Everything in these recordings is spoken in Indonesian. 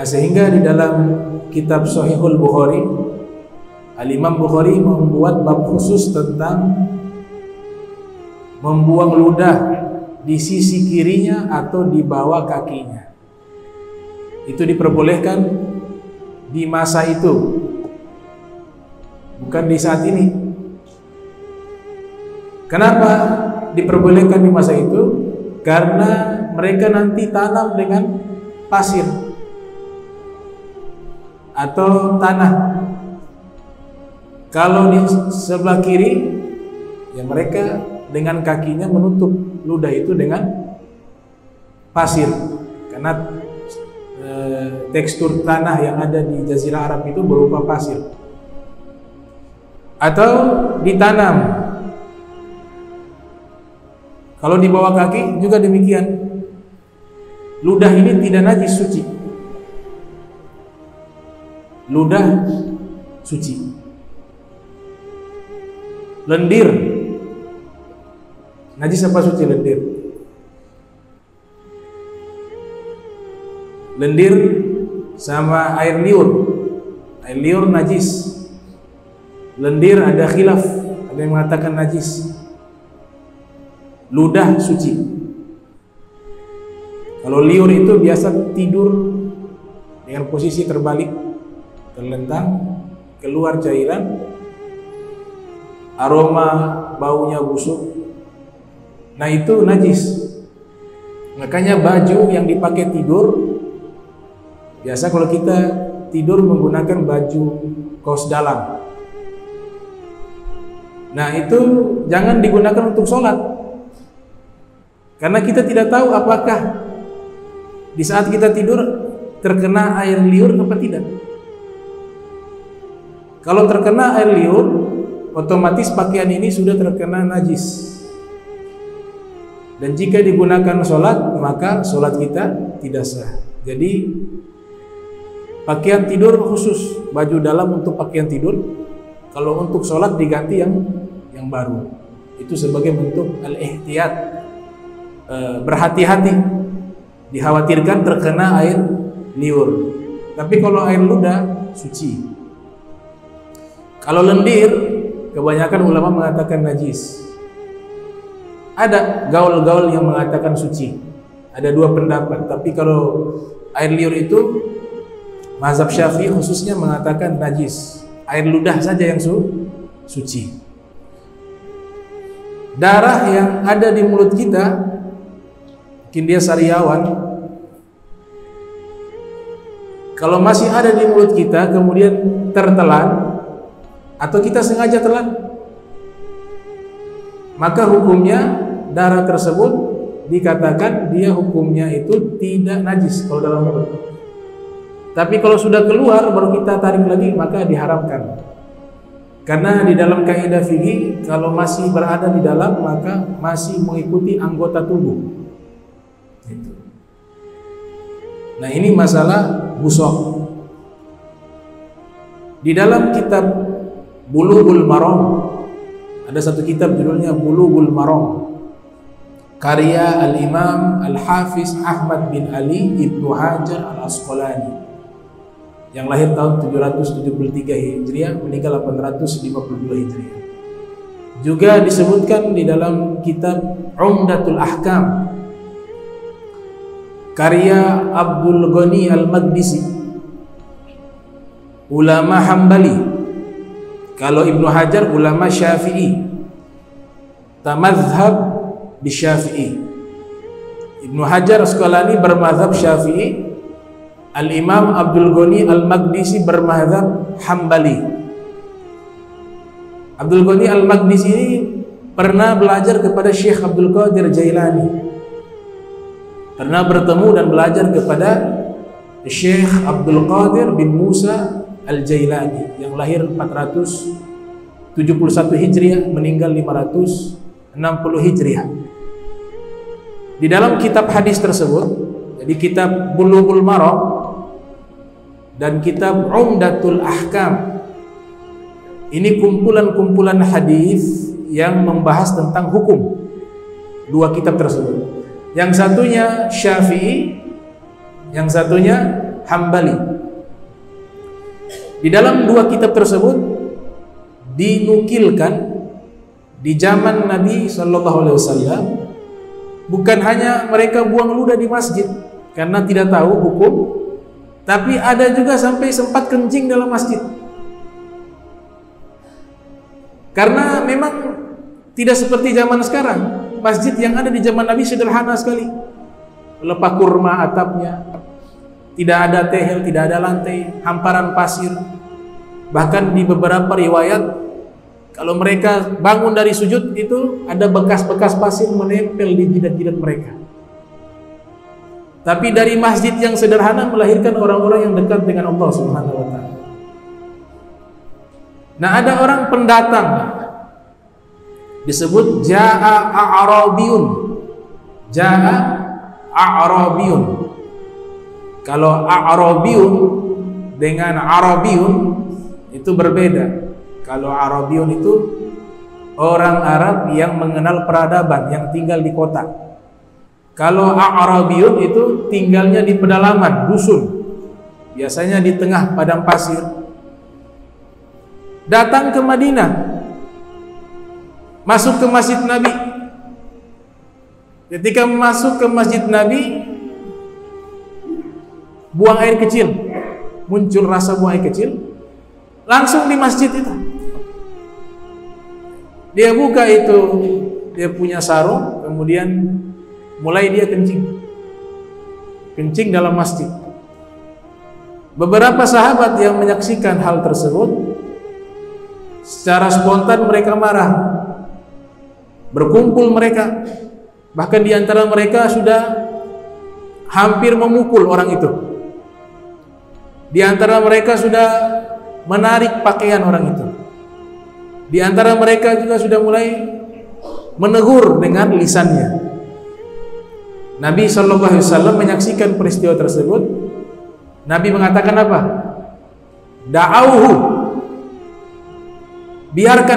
Nah, sehingga di dalam kitab Sahihul Bukhari, Al-Imam Bukhari membuat bab khusus tentang membuang ludah di sisi kirinya atau di bawah kakinya. Itu diperbolehkan di masa itu, bukan di saat ini. Kenapa diperbolehkan di masa itu? Karena mereka nanti tanam dengan pasir atau tanah. Kalau di sebelah kiri, ya mereka dengan kakinya menutup ludah itu dengan pasir, karena tekstur tanah yang ada di Jazirah Arab itu berupa pasir. Atau ditanam. Kalau di bawah kaki juga demikian. Ludah ini tidak najis, suci. Ludah suci. Lendir najis apa suci lendir? Lendir sama air liur. Air liur najis. Lendir ada khilaf, ada yang mengatakan najis. Ludah suci. Kalau liur itu biasa tidur dengan posisi terbalik, terlentang, keluar cairan, aroma baunya busuk. Nah, itu najis. Makanya baju yang dipakai tidur, biasa kalau kita tidur menggunakan baju kaos dalam. Nah, itu jangan digunakan untuk sholat, karena kita tidak tahu apakah di saat kita tidur terkena air liur apa tidak. Kalau terkena air liur, otomatis pakaian ini sudah terkena najis. Dan jika digunakan sholat, maka sholat kita tidak sah. Jadi pakaian tidur khusus, baju dalam untuk pakaian tidur. Kalau untuk sholat diganti yang baru. Itu sebagai bentuk al-ihtiyat, berhati-hati, dikhawatirkan terkena air liur. Tapi kalau air ludah suci. Kalau lendir, kebanyakan ulama mengatakan najis. Ada gaul-gaul yang mengatakan suci. Ada dua pendapat. Tapi kalau air liur itu, mazhab Syafi'i khususnya mengatakan najis. Air ludah saja yang suci. Darah yang ada di mulut kita, mungkin dia sariawan, kalau masih ada di mulut kita kemudian tertelan atau kita sengaja telan, maka hukumnya darah tersebut dikatakan dia hukumnya itu tidak najis kalau dalam mulut. Tapi kalau sudah keluar baru kita tarik lagi, maka diharamkan. Karena di dalam kaidah fikih, kalau masih berada di dalam maka masih mengikuti anggota tubuh. Gitu. Nah, ini masalah busok. Di dalam kitab Bulughul Maram, ada satu kitab judulnya Bulughul Maram, karya Al-Imam Al-Hafiz Ahmad bin Ali Ibnu Hajar Al-Asqalani, yang lahir tahun 773 Hijriah, meninggal 852 Hijriah. Juga disebutkan di dalam kitab Umdatul Ahkam, karya Abdul Ghani Al-Maqdisi, ulama Hambali. Kalau Ibnu Hajar ulama Syafi'i, tamadzhab di Syafi'i. Ibnu Hajar Asqalani bermadzhab Syafi'i. Al-Imam Abdul Ghani Al-Maqdisi bermadzhab Hambali. Abdul Ghani Al-Maqdisi ini pernah belajar kepada Syekh Abdul Qadir Jailani. Pernah bertemu dan belajar kepada Syekh Abdul Qadir bin Musa Al-Jailani yang lahir 471 Hijriah, meninggal 560 Hijriah. Di dalam kitab hadis tersebut, jadi kitab Bulughul Maram dan kitab Umdatul Ahkam, ini kumpulan-kumpulan hadis yang membahas tentang hukum. Dua kitab tersebut, yang satunya Syafi'i, yang satunya Hambali. Di dalam dua kitab tersebut dinukilkan di zaman Nabi Shallallahu Alaihi Wasallam bukan hanya mereka buang ludah di masjid karena tidak tahu hukum, tapi ada juga sampai sempat kencing dalam masjid. Karena memang tidak seperti zaman sekarang. Masjid yang ada di zaman Nabi sederhana sekali. Pelepah kurma atapnya, tidak ada tehel, tidak ada lantai, hamparan pasir. Bahkan di beberapa riwayat, kalau mereka bangun dari sujud itu ada bekas-bekas pasir menempel di jidat-jidat mereka. Tapi dari masjid yang sederhana melahirkan orang-orang yang dekat dengan Allah Subhanahu wa Ta'ala. Nah, ada orang pendatang disebut Ja'a A'rabiyun. Ja'a A'rabiyun. Kalau A'rabiyun dengan Arabiyun itu berbeda. Kalau Arabiyun itu orang Arab yang mengenal peradaban, yang tinggal di kota. Kalau A'rabiyun itu tinggalnya di pedalaman, dusun. Biasanya di tengah padang pasir. Datang ke Madinah, masuk ke Masjid Nabi. Ketika masuk ke Masjid Nabi, buang air kecil, muncul rasa buang air kecil, langsung di masjid itu. Dia buka itu, dia punya sarung, kemudian mulai dia kencing dalam masjid. Beberapa sahabat yang menyaksikan hal tersebut, secara spontan mereka marah, berkumpul mereka, bahkan di antara mereka sudah hampir memukul orang itu. Di antara mereka sudah menarik pakaian orang itu. Di antara mereka juga sudah mulai menegur dengan lisannya. Nabi SAW menyaksikan peristiwa tersebut. Nabi mengatakan apa? Da'auhu, biarkan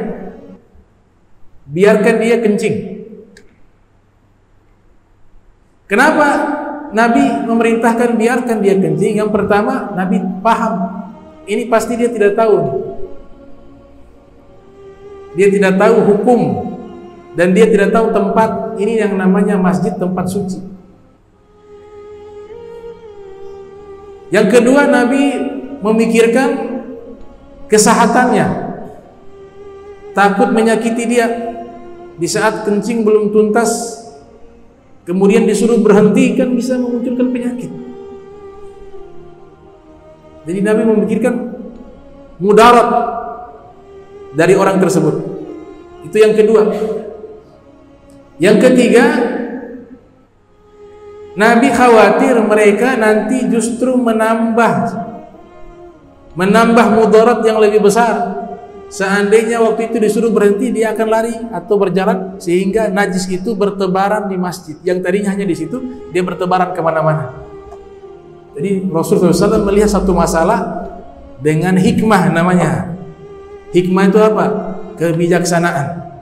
dia kencing. Kenapa Nabi memerintahkan biarkan dia kencing? Yang pertama, Nabi paham ini pasti dia tidak tahu. Dia tidak tahu hukum dan dia tidak tahu tempat ini yang namanya masjid, tempat suci. Yang kedua, Nabi memikirkan kesehatannya. Takut menyakiti dia di saat kencing belum tuntas, kemudian disuruh berhenti, kan bisa memunculkan penyakit. Jadi Nabi memikirkan mudarat dari orang tersebut. Itu yang kedua. Yang ketiga, Nabi khawatir mereka nanti justru menambah mudarat yang lebih besar. Seandainya waktu itu disuruh berhenti, dia akan lari atau berjalan sehingga najis itu bertebaran di masjid. Yang tadinya hanya di situ, dia bertebaran kemana-mana. Jadi Rasulullah SAW melihat satu masalah dengan hikmah namanya. Hikmah itu apa? Kebijaksanaan.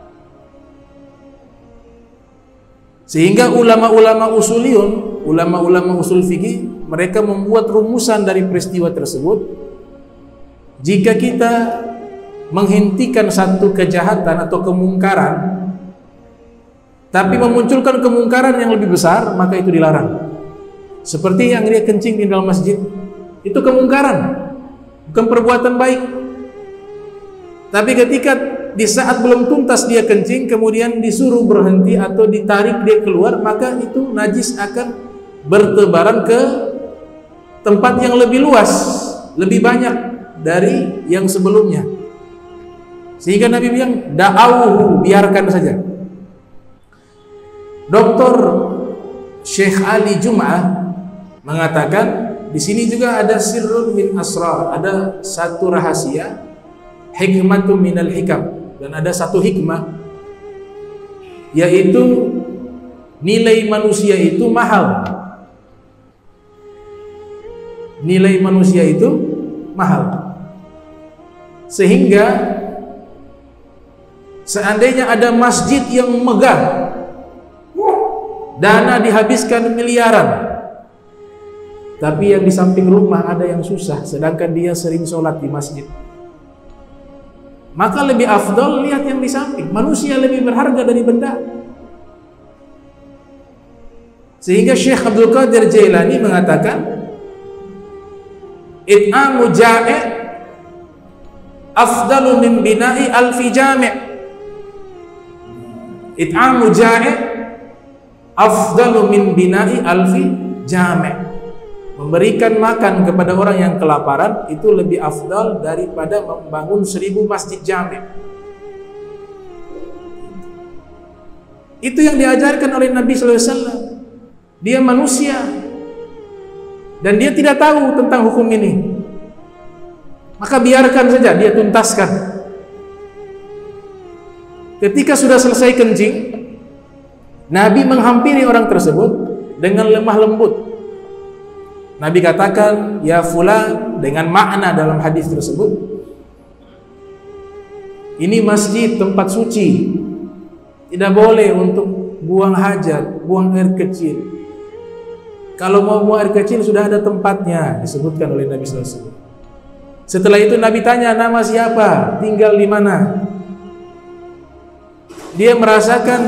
Sehingga ulama-ulama usuliyun, ulama-ulama usul fikih, mereka membuat rumusan dari peristiwa tersebut. Jika kita menghentikan satu kejahatan atau kemungkaran, tapi memunculkan kemungkaran yang lebih besar, maka itu dilarang. Seperti yang dia kencing di dalam masjid, itu kemungkaran, bukan perbuatan baik. Tapi ketika di saat belum tuntas dia kencing, kemudian disuruh berhenti atau ditarik dia keluar, maka itu najis akan bertebaran ke tempat yang lebih luas, lebih banyak dari yang sebelumnya. Sehingga Nabi bilang, da'auhu, biarkan saja. Dr. Syekh Ali Jum'ah mengatakan, di sini juga ada sirrun min asrar, ada satu rahasia, hikmatun minal hikam, dan ada satu hikmah, yaitu nilai manusia itu mahal. Nilai manusia itu mahal. Sehingga seandainya ada masjid yang megah, dana dihabiskan miliaran, tapi yang di samping rumah ada yang susah, sedangkan dia sering sholat di masjid. Maka lebih afdol lihat yang di samping. Manusia lebih berharga dari benda. Sehingga Syekh Abdul Qadir Jailani mengatakan, it'amu ja'i' afdalu min bina'i alfi jami'. It'amu ja'i' afdalu min bina'i alfi jami'. Memberikan makan kepada orang yang kelaparan itu lebih afdal daripada membangun 1000 masjid jami'. Itu yang diajarkan oleh Nabi sallallahu alaihi wasallam. Dia manusia dan dia tidak tahu tentang hukum ini. Maka biarkan saja dia tuntaskan. Ketika sudah selesai kencing, Nabi menghampiri orang tersebut dengan lemah lembut. Nabi katakan, ya fulan, dengan makna dalam hadis tersebut, ini masjid, tempat suci, tidak boleh untuk buang hajat, buang air kecil. Kalau mau buang air kecil sudah ada tempatnya, disebutkan oleh Nabi SAW. Setelah itu Nabi tanya, nama siapa, tinggal di mana. Dia merasakan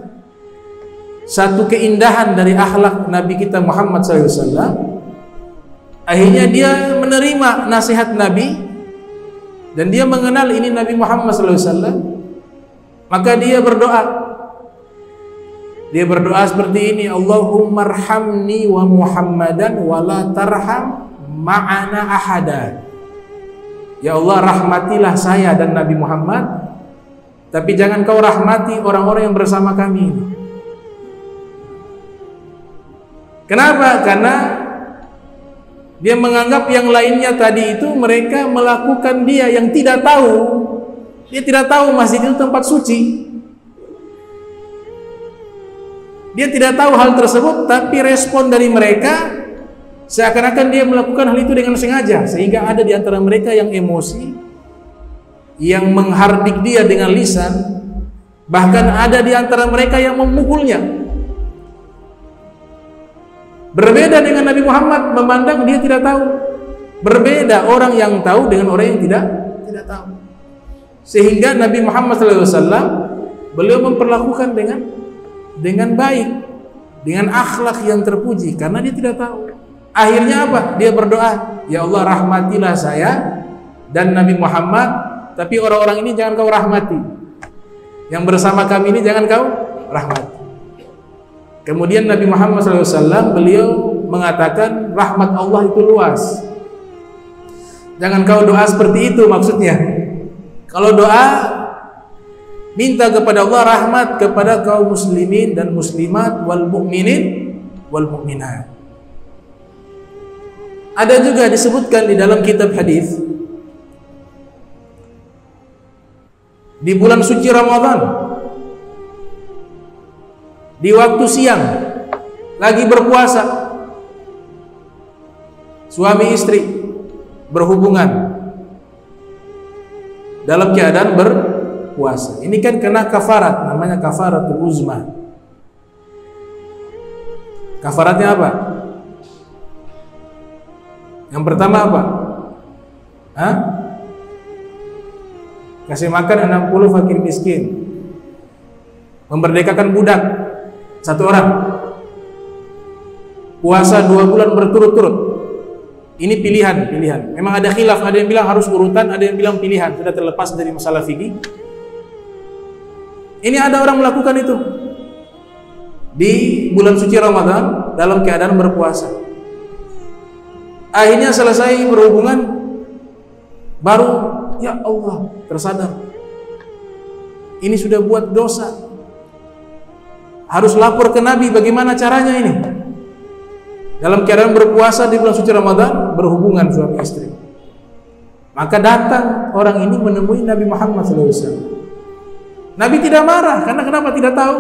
satu keindahan dari akhlak Nabi kita Muhammad SAW. Akhirnya dia menerima nasihat Nabi dan dia mengenal ini Nabi Muhammad SAW. Maka dia berdoa. Dia berdoa seperti ini, Allahumma arhamni wa Muhammadan wa la tarham ma'ana ahada. Ya Allah, rahmatilah saya dan Nabi Muhammad, tapi jangan kau rahmati orang-orang yang bersama kami. Kenapa? Karena dia menganggap yang lainnya tadi itu mereka melakukan dia yang tidak tahu. Dia tidak tahu masjid itu tempat suci. Dia tidak tahu hal tersebut, tapi respon dari mereka seakan-akan dia melakukan hal itu dengan sengaja. Sehingga ada di antara mereka yang emosi, yang menghardik dia dengan lisan. Bahkan ada di antara mereka yang memukulnya. Berbeda dengan Nabi Muhammad, memandang dia tidak tahu. Berbeda orang yang tahu dengan orang yang tidak tahu. Sehingga Nabi Muhammad SAW beliau memperlakukan dengan baik, dengan akhlak yang terpuji, karena dia tidak tahu. Akhirnya apa? Dia berdoa, ya Allah, rahmatilah saya dan Nabi Muhammad, tapi orang-orang ini jangan kau rahmati. Yang bersama kami ini jangan kau rahmati. Kemudian Nabi Muhammad SAW beliau mengatakan rahmat Allah itu luas. Jangan kau doa seperti itu maksudnya. Kalau doa minta kepada Allah rahmat kepada kaum muslimin dan muslimat wal mu'minin wal mu'minat. Ada juga disebutkan di dalam kitab hadis di bulan suci Ramadan, di waktu siang lagi berpuasa, suami istri berhubungan dalam keadaan berpuasa. Ini kan kena kafarat, namanya kafaratul uzma. Kafaratnya apa? Yang pertama apa? Kasih makan 60 fakir miskin, memerdekakan budak 1 orang, puasa 2 bulan berturut-turut. Ini pilihan. Memang ada khilaf, ada yang bilang harus urutan, ada yang bilang pilihan, sudah terlepas dari masalah fikih. Ini ada orang melakukan itu di bulan suci Ramadan dalam keadaan berpuasa. Akhirnya selesai berhubungan, baru ya Allah tersadar ini sudah buat dosa, harus lapor ke Nabi. Bagaimana caranya ini? Dalam keadaan berpuasa di bulan suci Ramadan, berhubungan suami istri. Maka datang orang ini menemui Nabi Muhammad SAW. Nabi tidak marah, karena kenapa? Tidak tahu.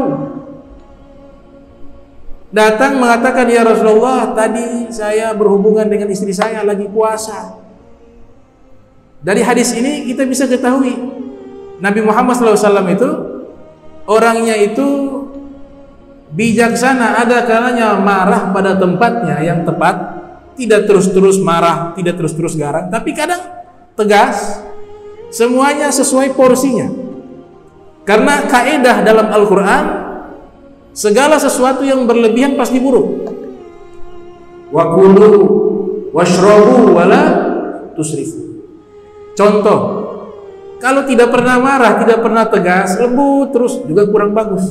Datang mengatakan, ya Rasulullah, tadi saya berhubungan dengan istri saya lagi puasa. Dari hadis ini kita bisa ketahui Nabi Muhammad SAW itu orangnya itu bijaksana, ada kalanya marah pada tempatnya yang tepat, tidak terus-terus marah, tidak terus-terus garang, tapi kadang tegas. Semuanya sesuai porsinya. Karena kaidah dalam Al-Quran, segala sesuatu yang berlebihan pasti buruk. Wa kulu washrabu wala tusrifu. Contoh, kalau tidak pernah marah, tidak pernah tegas, lembut terus juga kurang bagus.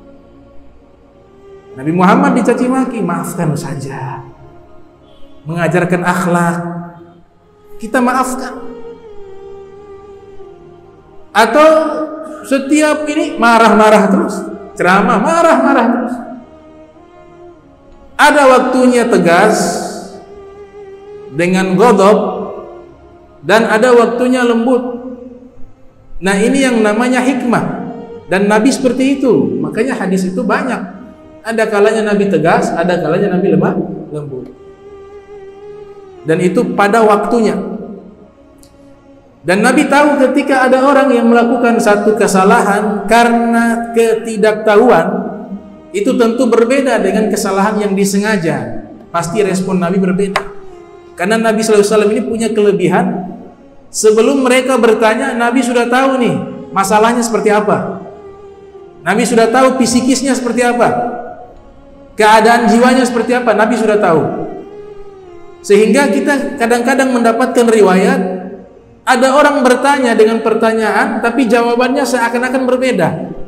Nabi Muhammad dicaci maki, maafkan saja. Mengajarkan akhlak, kita maafkan. Atau setiap ini marah-marah terus, ceramah marah-marah terus. Ada waktunya tegas dengan ghadab dan ada waktunya lembut. Nah, ini yang namanya hikmah. Dan Nabi seperti itu. Makanya hadis itu banyak. Ada kalanya Nabi tegas, ada kalanya Nabi lembut. Dan itu pada waktunya. Dan Nabi tahu ketika ada orang yang melakukan satu kesalahan karena ketidaktahuan, itu tentu berbeda dengan kesalahan yang disengaja. Pasti respon Nabi berbeda. Karena Nabi SAW ini punya kelebihan. Sebelum mereka bertanya, Nabi sudah tahu nih masalahnya seperti apa. Nabi sudah tahu psikisnya seperti apa, keadaan jiwanya seperti apa. Nabi sudah tahu. Sehingga kita kadang-kadang mendapatkan riwayat, ada orang bertanya dengan pertanyaan, tapi jawabannya seakan-akan berbeda.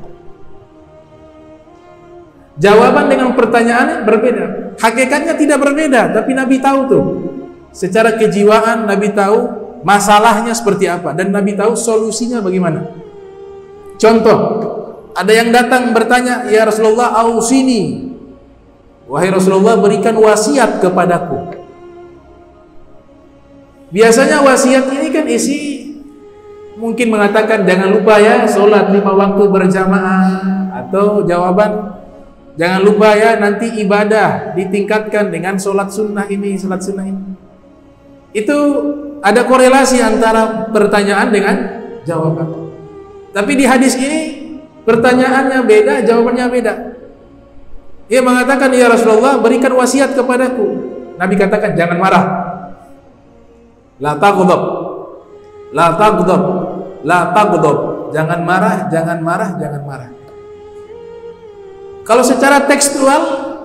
Jawaban dengan pertanyaan berbeda. Hakikatnya tidak berbeda, tapi Nabi tahu tuh. Secara kejiwaan Nabi tahu masalahnya seperti apa, dan Nabi tahu solusinya bagaimana. Contoh, ada yang datang bertanya, ya Rasulullah, ausini, wahai Rasulullah, berikan wasiat kepadaku. Biasanya wasiat ini kan isi mungkin mengatakan jangan lupa ya sholat 5 waktu berjamaah, atau jawaban jangan lupa ya nanti ibadah ditingkatkan dengan sholat sunnah ini, sholat sunnah ini. Itu ada korelasi antara pertanyaan dengan jawaban. Tapi di hadis ini pertanyaannya beda, jawabannya beda. Ia mengatakan, ya Rasulullah, berikan wasiat kepadaku. Nabi katakan, jangan marah. La taghdab, la taghdab, la taghdab. Jangan marah, jangan marah, jangan marah. Kalau secara tekstual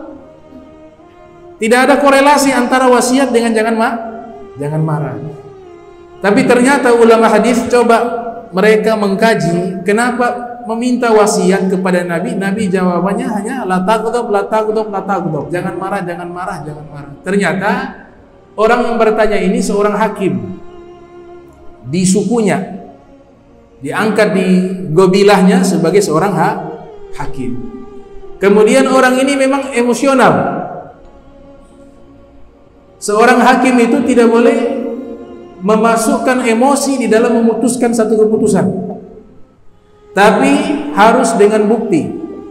tidak ada korelasi antara wasiat dengan jangan marah. Tapi ternyata ulama hadis coba mereka mengkaji kenapa meminta wasiat kepada Nabi. Nabi jawabannya hanya la taghdab, la taghdab, la taghdab. Jangan marah, jangan marah, jangan marah. Ternyata orang yang bertanya ini seorang hakim di sukunya, diangkat di gobilahnya sebagai seorang hakim. Kemudian orang ini memang emosional. Seorang hakim itu tidak boleh memasukkan emosi di dalam memutuskan satu keputusan, tapi harus dengan bukti.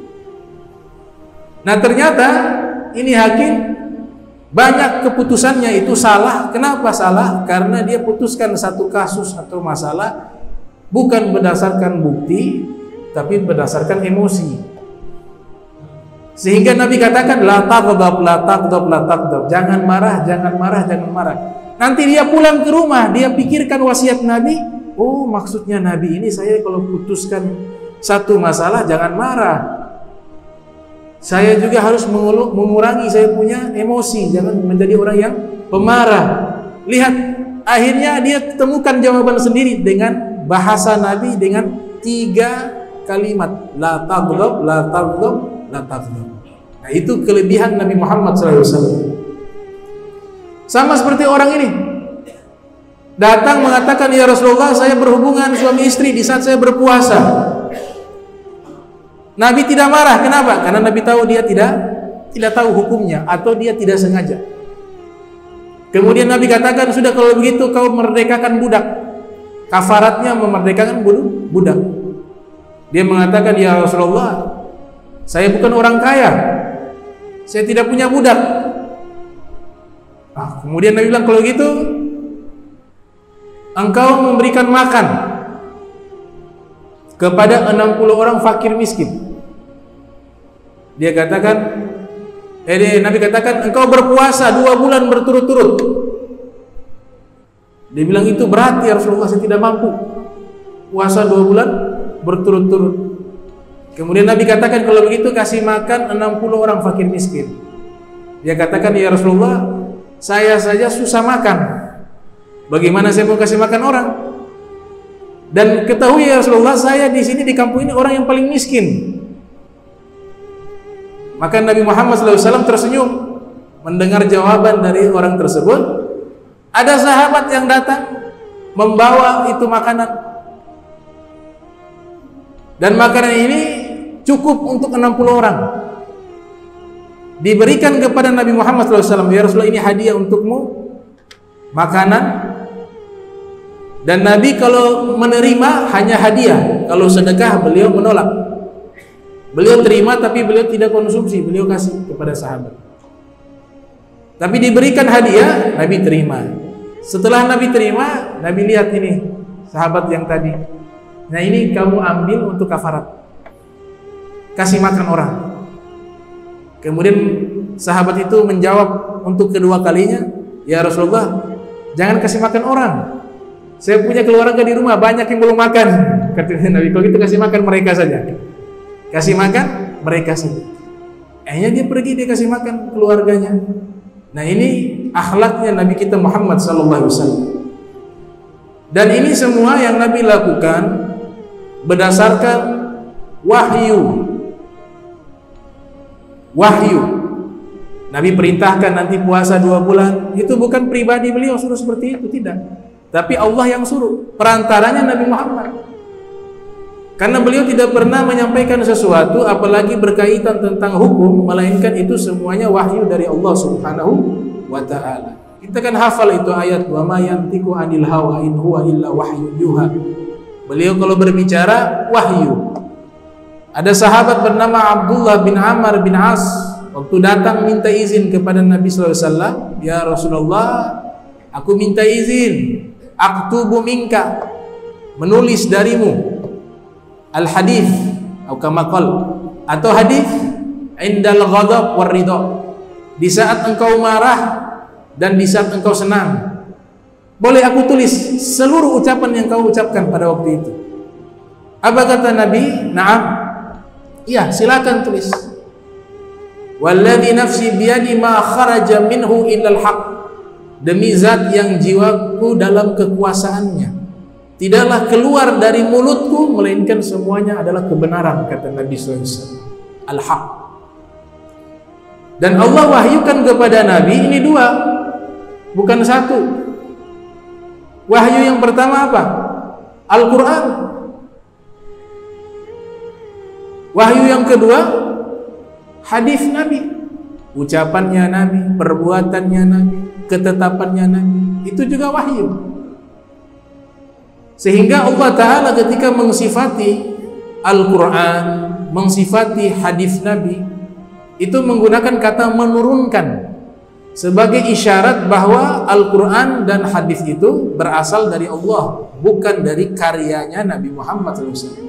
Nah, ternyata ini hakim banyak keputusannya itu salah. Kenapa salah? Karena dia putuskan satu kasus atau masalah bukan berdasarkan bukti, tapi berdasarkan emosi. Sehingga Nabi katakan la taghdab, la taghdab, la taghdab. Jangan marah, jangan marah, jangan marah. Nanti dia pulang ke rumah, dia pikirkan wasiat Nabi. Oh, maksudnya Nabi ini saya kalau putuskan satu masalah jangan marah. Saya juga harus mengurangi saya punya emosi, jangan menjadi orang yang pemarah. Lihat, akhirnya dia temukan jawaban sendiri dengan bahasa Nabi dengan 3 kalimat. La taghdab, la taghdab, la taghdab. Nah, itu kelebihan Nabi Muhammad SAW. Sama seperti orang ini datang mengatakan, ya Rasulullah, saya berhubungan suami istri di saat saya berpuasa. Nabi tidak marah. Kenapa? Karena Nabi tahu dia tidak tahu hukumnya, atau dia tidak sengaja. Kemudian Nabi katakan, sudah kalau begitu kau merdekakan budak. Kafaratnya memerdekakan budak. Dia mengatakan, ya Rasulullah, saya bukan orang kaya, saya tidak punya budak. Kemudian Nabi bilang, kalau gitu engkau memberikan makan kepada 60 orang fakir miskin. Dia katakan, Nabi katakan engkau berpuasa 2 bulan berturut-turut. Dia bilang itu berat ya Rasulullah, saya tidak mampu puasa 2 bulan berturut-turut. Kemudian Nabi katakan kalau begitu kasih makan 60 orang fakir miskin. Dia katakan ya Rasulullah, saya saja susah makan, bagaimana saya mau kasih makan orang? Dan ketahui ya Rasulullah, saya di sini di kampung ini orang yang paling miskin. Maka Nabi Muhammad SAW tersenyum mendengar jawaban dari orang tersebut. Ada sahabat yang datang membawa itu makanan, dan makanan ini cukup untuk 60 orang. Diberikan kepada Nabi Muhammad SAW, ya Rasulullah ini hadiah untukmu, makanan. Dan Nabi kalau menerima hanya hadiah, kalau sedekah beliau menolak. Beliau terima tapi beliau tidak konsumsi, beliau kasih kepada sahabat. Tapi diberikan hadiah, Nabi terima. Setelah Nabi terima, Nabi lihat ini sahabat yang tadi. Nah ini kamu ambil untuk kafarat, kasih makan orang. Kemudian sahabat itu menjawab untuk kedua kalinya, ya Rasulullah, jangan kasih makan orang. Saya punya keluarga di rumah, banyak yang belum makan. Kata Nabi, kalau gitu kasih makan mereka saja. Kasih makan mereka saja. Akhirnya dia pergi, dia kasih makan keluarganya. Nah ini akhlaknya Nabi kita Muhammad SAW. Dan ini semua yang Nabi lakukan berdasarkan wahyu. Nabi perintahkan nanti puasa 2 bulan. Itu bukan pribadi beliau suruh seperti itu, tidak. Tapi Allah yang suruh, perantaranya Nabi Muhammad. Karena beliau tidak pernah menyampaikan sesuatu apalagi berkaitan tentang hukum, melainkan itu semuanya wahyu dari Allah Subhanahu wa ta'ala. Kita kan hafal itu ayat, wa ma yantiqu anil hawa in huwa illa wahyun yuha. Beliau kalau berbicara wahyu. Ada sahabat bernama Abdullah bin Amr bin As, waktu datang minta izin kepada Nabi SAW, ya Rasulullah, aku minta izin, aktubu minka, menulis darimu al-hadith atau kamakal, atau hadith indal ghadab war ridha, di saat engkau marah dan di saat engkau senang. Boleh aku tulis seluruh ucapan yang kau ucapkan pada waktu itu? Apa kata Nabi? Naam, iya silakan tulis. Walladzi nafsi biyadi ma kharaja minhu illal haq, demi zat yang jiwaku dalam kekuasaannya, tidaklah keluar dari mulutku melainkan semuanya adalah kebenaran, kata Nabi SAW. Al-haq. Dan Allah wahyukan kepada Nabi ini 2, bukan 1. Wahyu yang pertama apa? Al-Quran. Wahyu yang kedua hadis Nabi, ucapannya Nabi, perbuatannya Nabi, ketetapannya Nabi. Itu juga wahyu. Sehingga Allah Ta'ala ketika mengsifati Al-Quran, mengsifati hadis Nabi, itu menggunakan kata menurunkan sebagai isyarat bahwa Al-Quran dan hadis itu berasal dari Allah, bukan dari karyanya Nabi Muhammad SAW.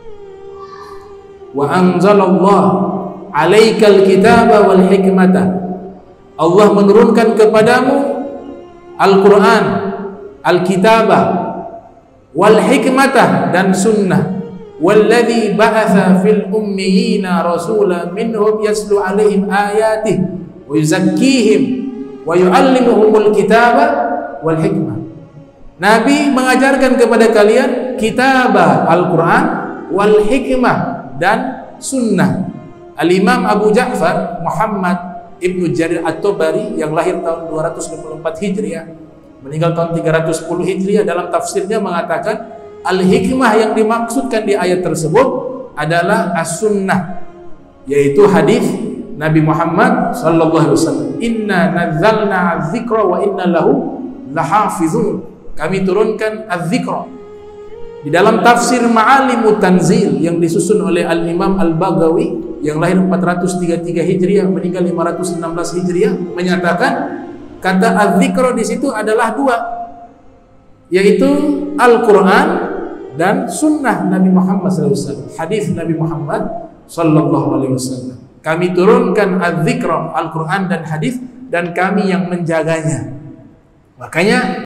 Wa anzalallahu alaikal kitaba wal hikmata, Allah menurunkan kepadamu Al-Quran, Al-Kitabah, wal hikmatah, dan sunnah. Walladzi ba'atha fil ummiyina rasulan minhum yaslu alaihim ayatihi wa yuzakkihim wa yu'allimuhumul kitaba wal hikmah. Nabi mengajarkan kepada kalian kitabah Al-Quran, wal hikmah, dan sunnah. Al-Imam Abu Ja'far Muhammad Ibnu Jarir At-Tabari yang lahir tahun 224 Hijriah, meninggal tahun 310 Hijriah, dalam tafsirnya mengatakan al-hikmah yang dimaksudkan di ayat tersebut adalah as-sunnah, yaitu hadis Nabi Muhammad sallallahu alaihi wasallam. Inna nazzalna az-dzikra wa inna lahu lahafizun. Kami turunkan az-dzikra. Di dalam tafsir Ma'alimut Tanzil yang disusun oleh Al-Imam Al-Baghawi yang lahir 433 Hijriah, meninggal 516 Hijriah, menyatakan kata az-dzikra di situ adalah 2, yaitu Al-Quran dan sunnah Nabi Muhammad SAW, hadis Nabi Muhammad sallallahu alaihi wasallam. Kami turunkan az-zikra, Al-Quran dan hadis, dan kami yang menjaganya. Makanya